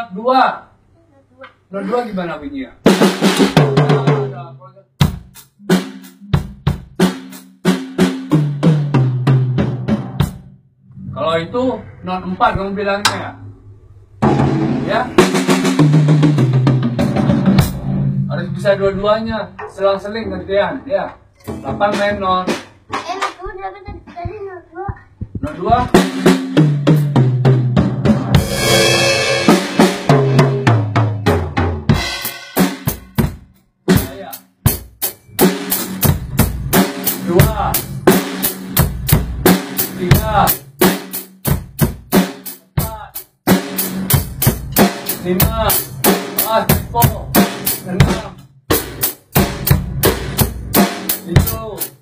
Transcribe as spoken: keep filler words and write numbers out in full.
Not dua. Not dua gimana bunyinya? Kalau itu not empat kamu bilangnya ya? Ya? Harus bisa dua-duanya, selang-seling gantian, ya. delapan menor. Eh, not dua, tapi tadi not dua. Not dua. Saya. Dua. Tiga. Empat. Lima. Empat. Four. Enam. Tujuh.